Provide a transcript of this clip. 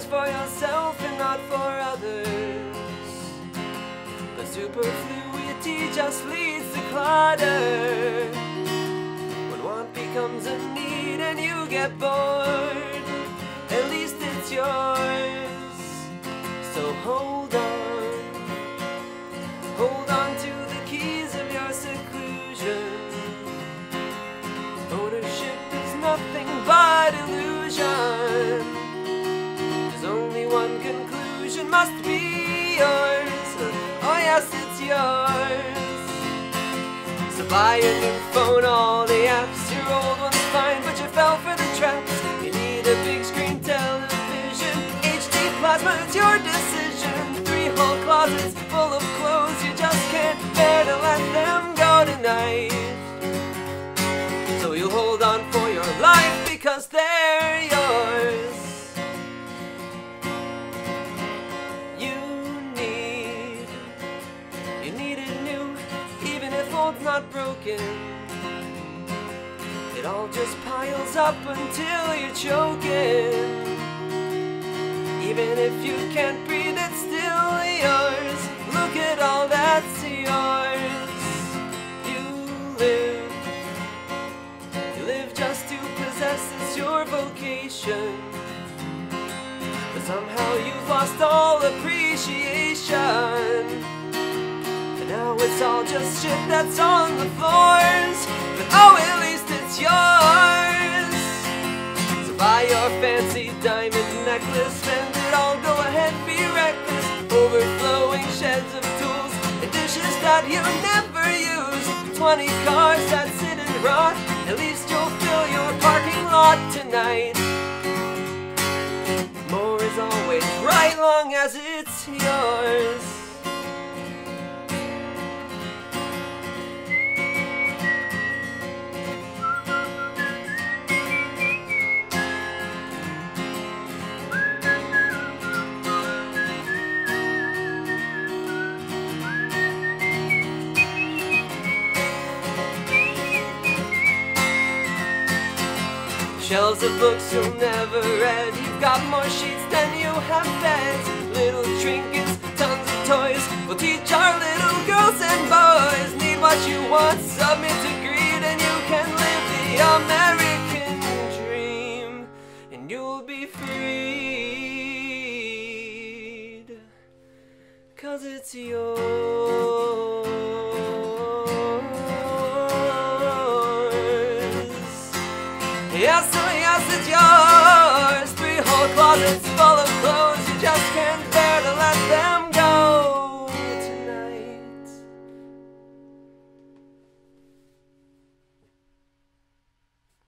for yourself and not for others. But superfluity just leads to clutter. When want becomes a need and you get bored, at least it's yours. So hold on to the keys of your seclusion. Ownership is nothing but illusion. There's only one conclusion, must be yours. Oh yes, it's yours. So buy a new phone, all the apps, your old one's fine, but you fell for the traps. You need a big screen television, HD plasma, it's your decision. 3 whole closets full of clothes, you just can't bear to let them go tonight. So you'll hold on for your life because they're yours. You need it new, even if old's not broken. It all just piles up until you're choking. Even if you can't breathe, it's still yours. Look at all that's yours. You live just to possess, it's your vocation. But somehow you've lost all appreciation. And now it's all just shit that's on the floors. But oh, at least it's yours. So buy your fancy diamond necklace, spend it all, go ahead, be reckless. Overflowing sheds of tools and dishes that you never use. 20 cars that sit and rot, at least you'll fill your parking lot tonight. More is always right long as it's yours. Shelves of books you'll never read. You've got more sheets than you have beds. Little trinkets, tons of toys. We'll teach our little girls and boys. Need what you want, submit to greed, and you can live the American dream. And you'll be freed, 'cause it's yours. Yes, oh yes, it's yours. 3 whole closets